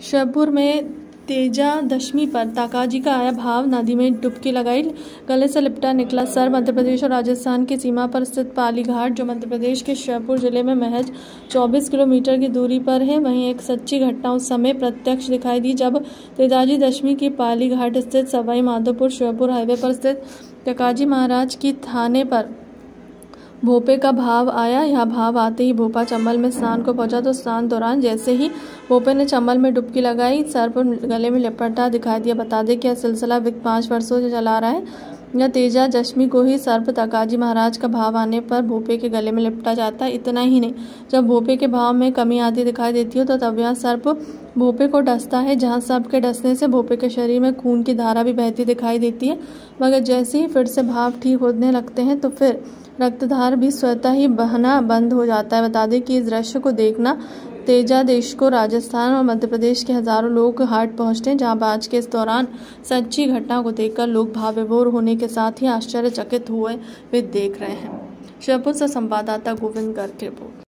श्योपुर में तेजा दशमी पर ताकाजी का आया भाव, नदी में डुबकी लगाई, गले से लिपटा निकला सर। मध्य प्रदेश और राजस्थान की सीमा पर स्थित पाली घाट, जो मध्य प्रदेश के श्योपुर जिले में महज 24 किलोमीटर की दूरी पर है, वहीं एक सच्ची घटना उस समय प्रत्यक्ष दिखाई दी जब तेजाजी दशमी की पाली घाट स्थित सवाई माधोपुर श्योपुर हाईवे पर स्थित ताकाजी महाराज की थाने पर भोपे का भाव आया। यह भाव आते ही भोपा चंबल में स्नान को पहुंचा तो स्नान दौरान जैसे ही भोपे ने चंबल में डुबकी लगाई, सर पर गले में लिपटा दिखाई दिया। बता दें कि यह सिलसिला 5 वर्षों से चला रहा है। यह तेजा दशमी को ही सर्प ताकाजी महाराज का भाव आने पर भोपे के गले में लिपटा जाता है। इतना ही नहीं, जब भोपे के भाव में कमी आती दिखाई देती हो तो तब यह सर्प भोपे को डसता है, जहां सर्प के डसने से भोपे के शरीर में खून की धारा भी बहती दिखाई देती है। मगर जैसे ही फिर से भाव ठीक होने लगते हैं तो फिर रक्तधार भी स्वतः ही बहना बंद हो जाता है। बता दें कि इस दृश्य को देखना तेजा देश को राजस्थान और मध्य प्रदेश के हजारों लोग हाट पहुंचते हैं, जहां आज के इस दौरान सच्ची घटना को देखकर लोग भाव विभोर होने के साथ ही आश्चर्यचकित हुए वे देख रहे हैं। श्योपुर से संवाददाता गोविंद गर्ग की रिपोर्ट।